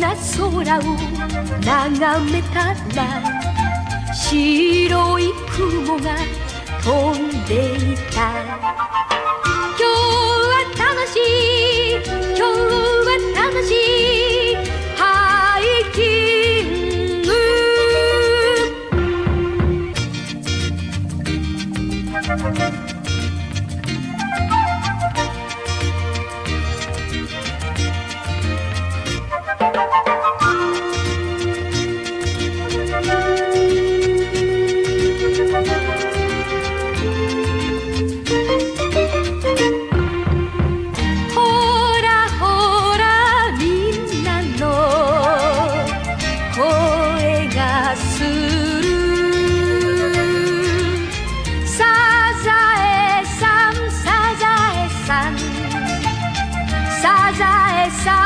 が空を眺めたら白い雲が飛んでいた。今日は楽しい、今日は楽しいハイキング。サザエさ